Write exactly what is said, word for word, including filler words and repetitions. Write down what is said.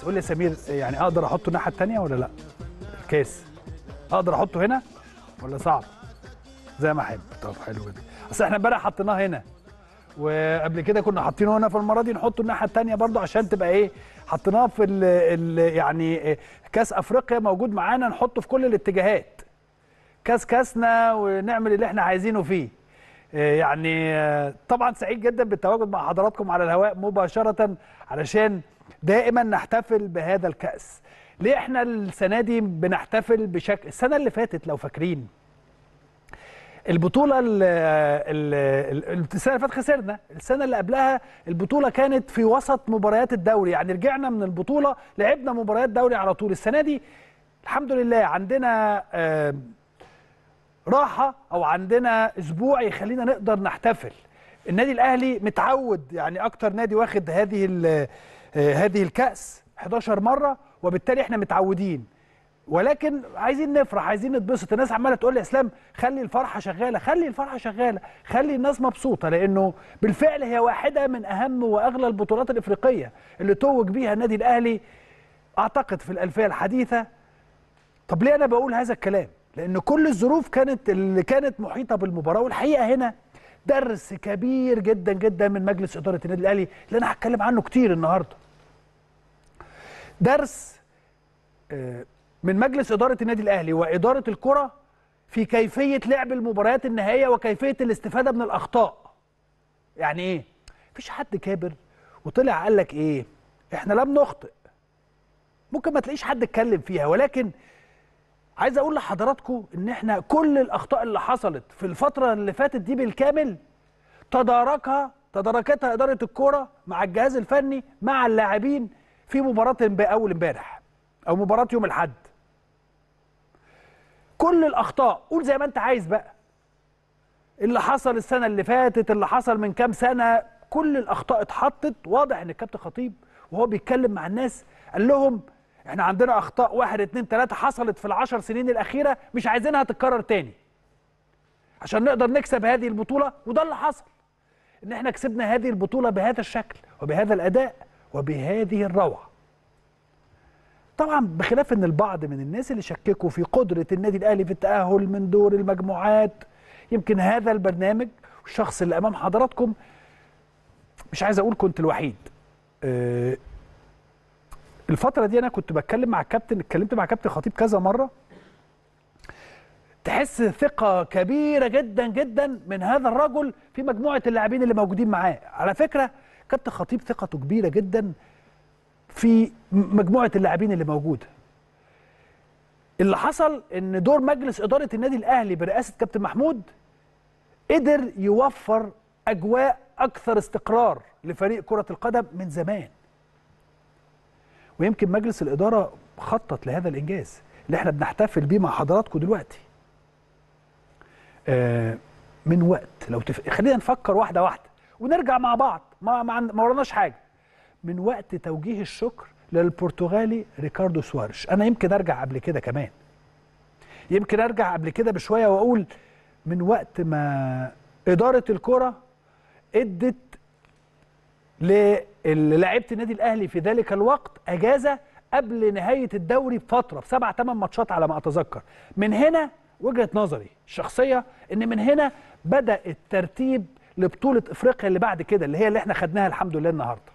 تقول لي يا سمير يعني اقدر احطه الناحيه الثانيه ولا لا؟ الكاس اقدر احطه هنا ولا صعب؟ زي ما احب. طب حلو جدا. اصل احنا امبارح حطيناه هنا وقبل كده كنا حاطينه هنا، فالمره دي نحطه الناحيه الثانيه برضو عشان تبقى ايه، حطيناه في ال ال يعني كاس افريقيا موجود معانا، نحطه في كل الاتجاهات، كاس كاسنا ونعمل اللي احنا عايزينه فيه. يعني طبعا سعيد جدا بالتواجد مع حضراتكم على الهواء مباشره علشان دائما نحتفل بهذا الكاس. ليه احنا السنه دي بنحتفل بشكل، السنه اللي فاتت لو فاكرين البطوله ال ال السنه اللي فاتت خسرنا، السنه اللي قبلها البطوله كانت في وسط مباريات الدوري، يعني رجعنا من البطوله لعبنا مباريات دوري على طول. السنه دي الحمد لله عندنا آه راحه او عندنا اسبوع يخلينا نقدر نحتفل. النادي الاهلي متعود، يعني اكتر نادي واخد هذه هذه الكاس حداشر مره، وبالتالي احنا متعودين، ولكن عايزين نفرح، عايزين نتبسط. الناس عماله تقول لي يا اسلام خلي الفرحه شغاله، خلي الفرحه شغاله، خلي الناس مبسوطه، لانه بالفعل هي واحده من اهم واغلى البطولات الافريقيه اللي توج بيها النادي الاهلي اعتقد في الالفيه الحديثه. طب ليه انا بقول هذا الكلام؟ لان كل الظروف كانت اللي كانت محيطه بالمباراه، والحقيقه هنا درس كبير جدا جدا من مجلس اداره النادي الاهلي اللي انا هتكلم عنه كتير النهارده. درس من مجلس اداره النادي الاهلي واداره الكره في كيفيه لعب المباريات النهائيه وكيفيه الاستفاده من الاخطاء. يعني ايه؟ مفيش حد كابر وطلع قال لك ايه؟ احنا لم نخطئ. ممكن ما تلاقيش حد اتكلم فيها، ولكن عايز اقول لحضراتكم ان احنا كل الاخطاء اللي حصلت في الفتره اللي فاتت دي بالكامل تداركها تداركتها اداره الكوره مع الجهاز الفني مع اللاعبين في مباراه اول امبارح او مباراه يوم الاحد. كل الاخطاء، قول زي ما انت عايز بقى، اللي حصل السنه اللي فاتت، اللي حصل من كام سنه، كل الاخطاء اتحطت. واضح ان الكابتن خطيب وهو بيتكلم مع الناس قال لهم احنا عندنا اخطاء واحد اتنين تلاته حصلت في العشر سنين الاخيره مش عايزينها تتكرر تاني عشان نقدر نكسب هذه البطوله. وده اللي حصل، ان احنا كسبنا هذه البطوله بهذا الشكل وبهذا الاداء وبهذه الروعه. طبعا بخلاف ان البعض من الناس اللي شككوا في قدره النادي الاهلي في التاهل من دور المجموعات، يمكن هذا البرنامج والشخص اللي امام حضراتكم مش عايز اقول كنت الوحيد. أه الفتره دي انا كنت بتكلم مع الكابتن، اتكلمت مع كابتن خطيب كذا مره، تحس ثقه كبيره جدا جدا من هذا الرجل في مجموعه اللاعبين اللي موجودين معاه. على فكره كابتن خطيب ثقته كبيره جدا في مجموعه اللاعبين اللي موجوده. اللي حصل ان دور مجلس اداره النادي الاهلي برئاسه كابتن محمود قدر يوفر اجواء اكثر استقرار لفريق كره القدم من زمان، ويمكن مجلس الاداره خطط لهذا الانجاز اللي احنا بنحتفل بيه مع حضراتكم دلوقتي. آه من وقت لو تف... خلينا نفكر واحده واحده ونرجع مع بعض، ما ما, ما وراناش حاجه. من وقت توجيه الشكر للبرتغالي ريكاردو سواريش، انا يمكن ارجع قبل كده كمان، يمكن ارجع قبل كده بشويه واقول من وقت ما اداره الكره ادت للاعيبه النادي الاهلي في ذلك الوقت اجازه قبل نهايه الدوري بفتره بسبع ثمان ماتشات على ما اتذكر. من هنا وجهه نظري الشخصيه ان من هنا بدا الترتيب لبطوله افريقيا اللي بعد كده، اللي هي اللي احنا خدناها الحمد لله النهارده.